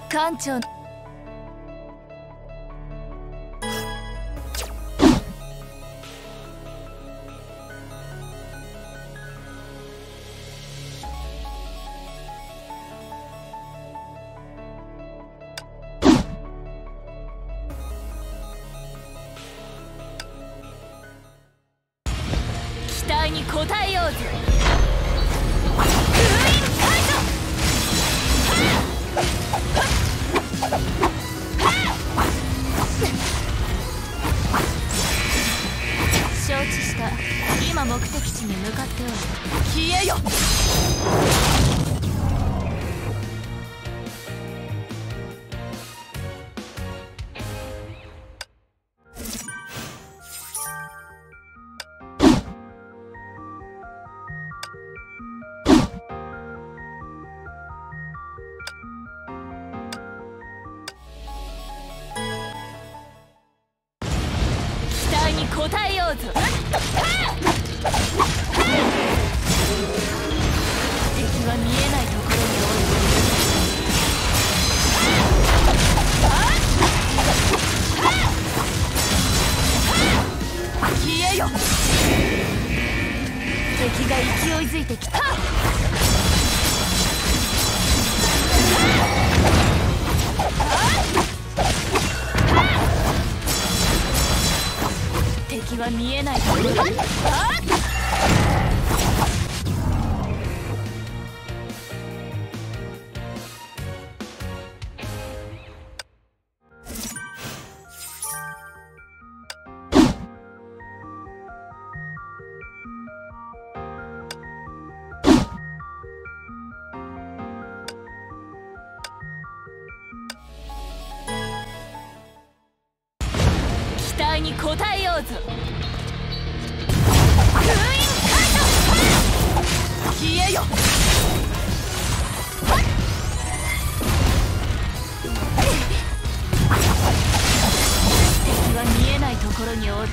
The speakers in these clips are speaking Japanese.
艦長。期待に応えようぜ。封印解除。承知した。今目的地に向かっておる。消えよ。答えようぞ。敵は見えないところにおる。消えよ。敵が勢いづいてきた。敵は見えないところに。期待に応えようぞ。封印解除。消えよ。敵は見えないところにおる。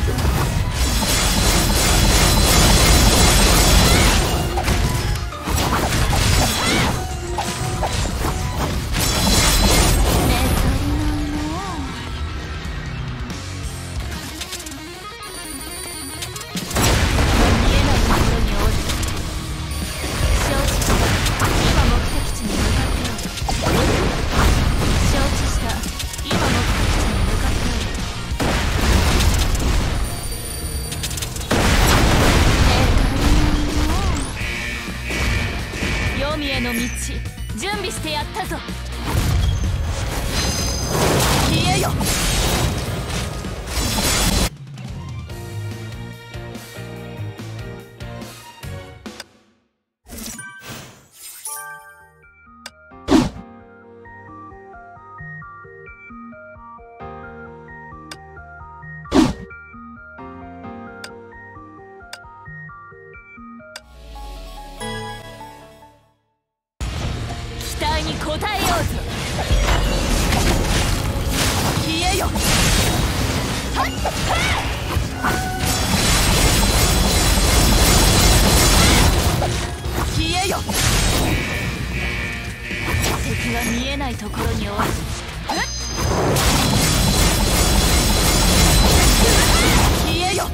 黄泉への道、準備してやったぞ。消えよ。期待に応えようぞ。消えよ。消えよ。敵は見えないところにおる。消えよ。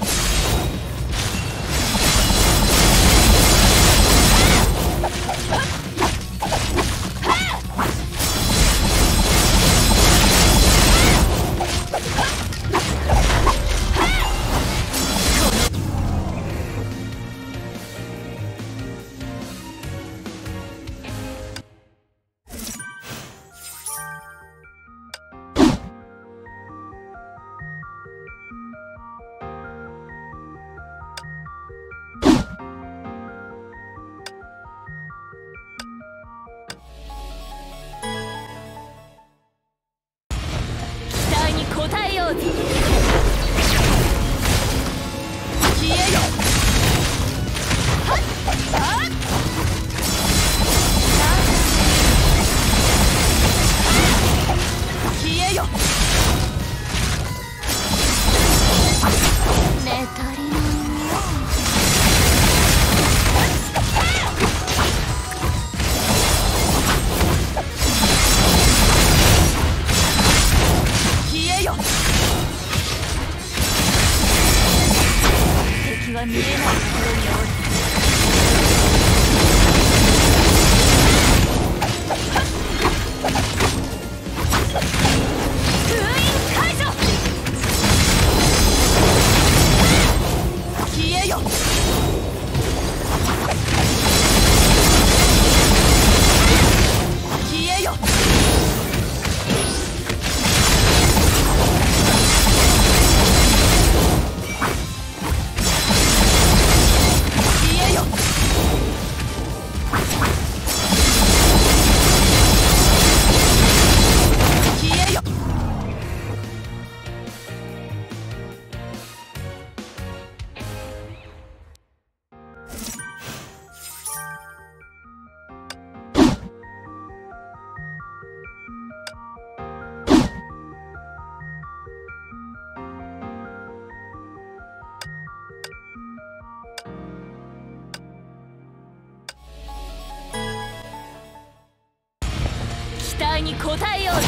待に応えよう。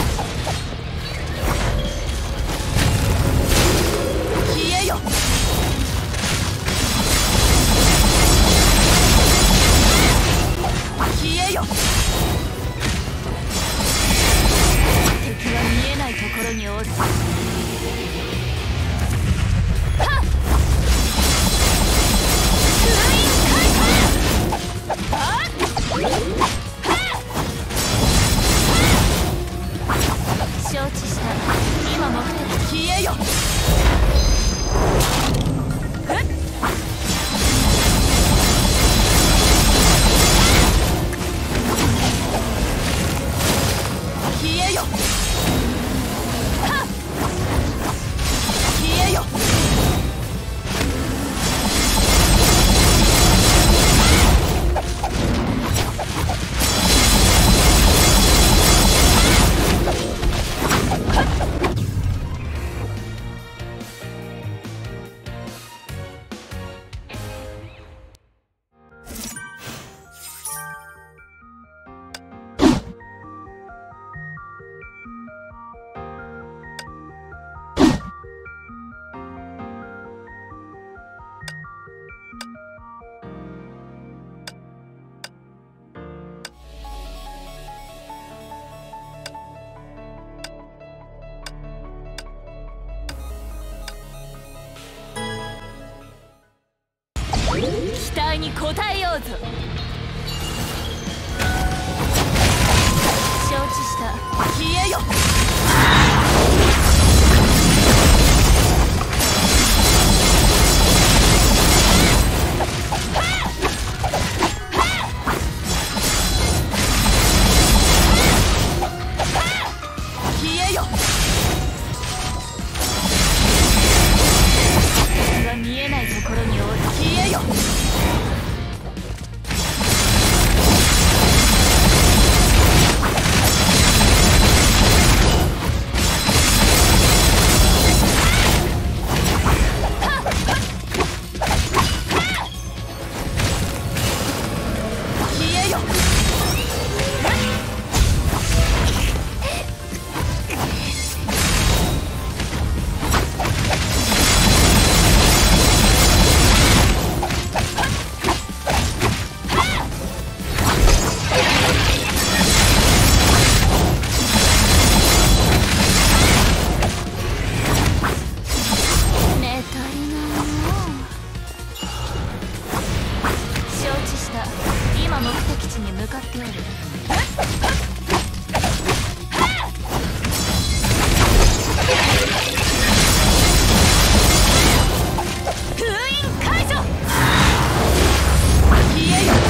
消えよ。消えよ。敵は見えないところにおる。承知した。今目的。消えよ。消えよ。消えよ。期待に応えようぞ。承知した。消えよ。消えよ。敵は見えないところにおる。消えよ。今目的地に向かっておる。封印解除。消えよ。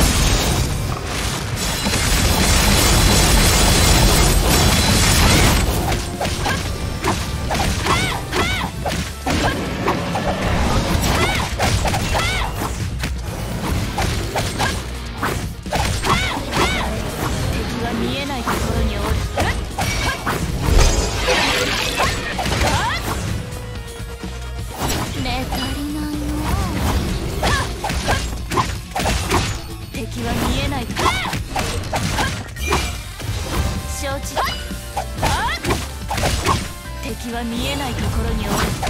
見えないところにおる。目足りないの。敵は見えないところ。承知。敵は見えないところにおる。